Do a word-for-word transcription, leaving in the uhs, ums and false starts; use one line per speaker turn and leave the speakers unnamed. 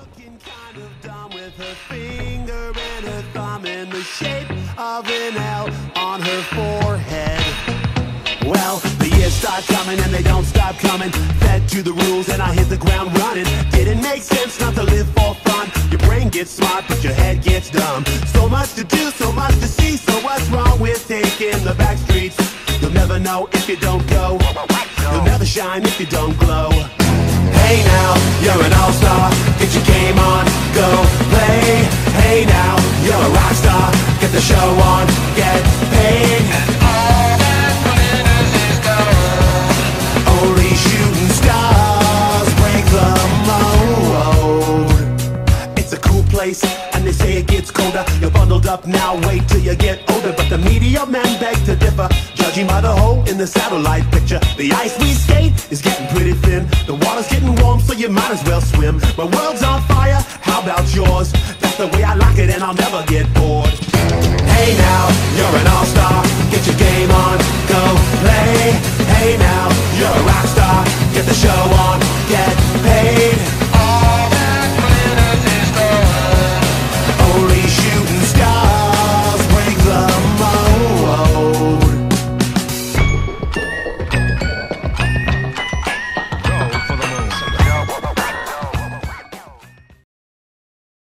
Looking kind of dumb with her finger and her thumb in the shape of an L on her forehead. Well, the years start coming and they don't stop coming. Fed to the rules and I hit the ground running. Didn't make sense not to live for fun. Your brain gets smart but your head gets dumb. So much to do, so much to see. So what's wrong with taking the back streets? You'll never know if you don't go. You'll never shine if you don't glow. Hey now, you're an all-star. Get your game on, go play. Hey now, you're a rock star. Get the show on, get paid. And all that glitters is gold. Only shooting stars break the mold. It's a cool place, and they say it gets colder. You're bundled up now, wait till you get older. But the media men beg to differ, judging by the hole in the satellite picture. The ice we skate is getting pretty thin. The water's getting warm, so you might as well swim. My world's on fire, how about yours? That's the way I like it and I'll never get bored. Hey now, you're an all-star. Get your game on, go play. Hey now, you're a rock star. Get the show on, get paid.